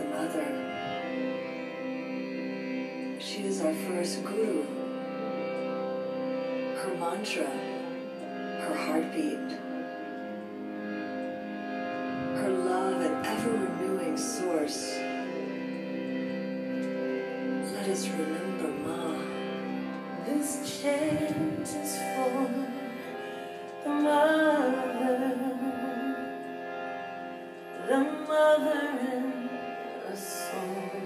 mother. She is our first guru. Her mantra, her heartbeat, her love and ever-renewing source. Let us remember Ma. This chant is for the mother in a song.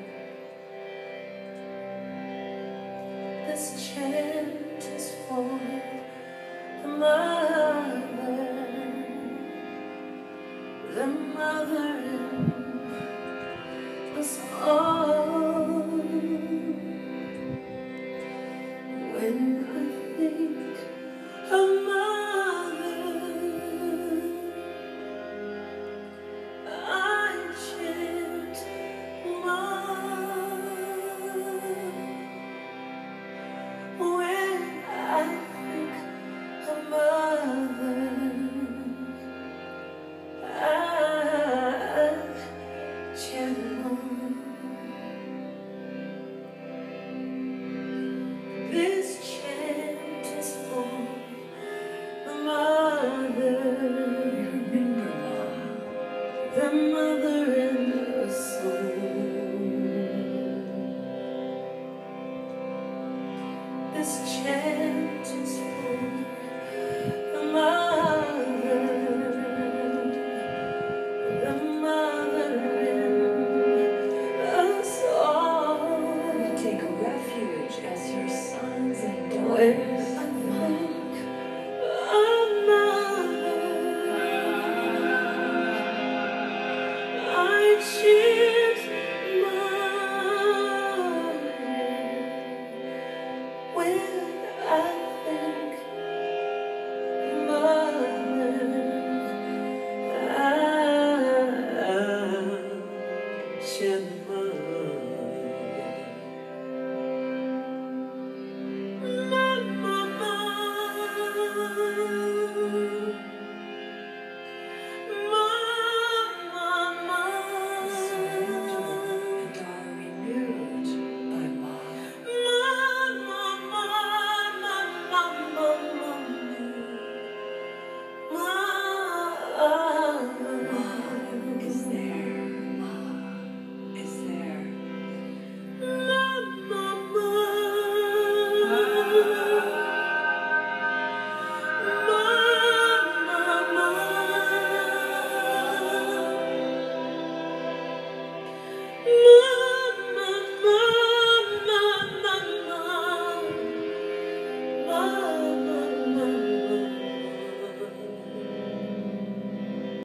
This chant is for the mother in us all. When I think of mother, I chant Ma. When I think of mother, I chant Ma. This chant is for the mother. Remember Ma. The mother in the soul. This chant is for the mother in us all. We take refuge as your sons and When daughters. I think of mother, I cheer.